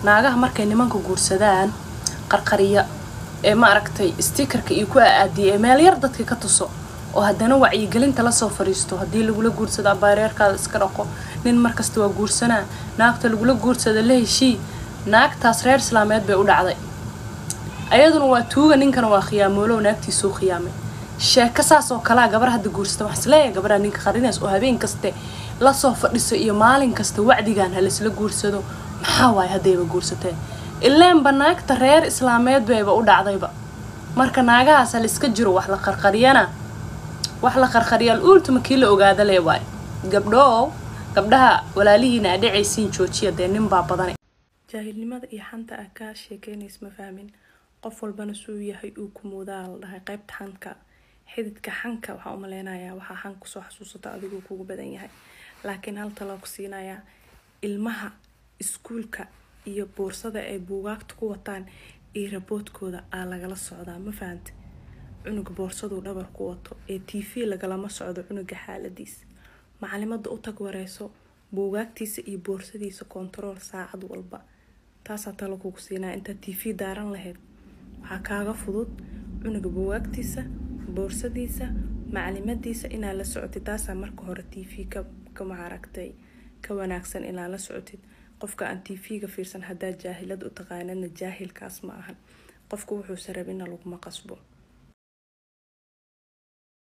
naagaha markay nimanka guursadaan qarqariya ee ma aragtay stickerka iyo ku aadiyay meel yar dadka ka tuso oo haddana wacyigelinta la soo fariisto haddii lagu la guursado abaareerkaada iska dhaqo nin markasta waa guursanaa naagta lagu la guursado la heshii naagtaas reer islaameed bay u dhacday ayaduna waa tuuga ninkana waa khiyaamoolo naagtiisu khiyaamay sheeka saas oo kala gabar hadda guursata wax isleeyahay gabar ninka qarinays oo habeen kaste la soo fadhiso iyo maalin kasta wacdigan hal isla guursado maxaa waay hadayba guursateen ilaan banaagta reer islaameed bayba u dhacdayba marka naagahaas hal iska jiro wax la qarqariyana wax la qarqariya ultima kii la ogaada leeyahay gabdhaha walaalihiina dhacaysiin joojiya nin baa badan jaahilnimada iyo xanta ka sheekeenays ma fahmin qof walbana suu yahay uu ku moodaa la dhahay qaybta xanka xididka xanka waxa u maleenayaa waxa xan ku soo xasuusata adigu kugu badan yahay laakiin hal talo ku siinaya ilmaha iskuulka iyo boorsada ay buugaagta ku wataan iyo raboodkooda aa lagala socdaa ma fahanti cunuga boorsadu dhabar ku wato ee TV lagalama socdo cunuga xaaladiis macallimada u tag wareyso buugaagtiisa iyo boorsadiisa control saacad walba taas talo kugu siinaya inta TV daaran lahayd waxa kaaga fudud cunuga buugaagtiisa boorsadiisa macallimadiisa inaa la socotid taas marka hore TV ka maaragtay ka wanaagsan inaa la socotid qofka aan TV ga fiirsan hadaa jaahilad u taqaanana jaahilkaas ma ahan qofku wuxuu sarabina lagu ma qasbo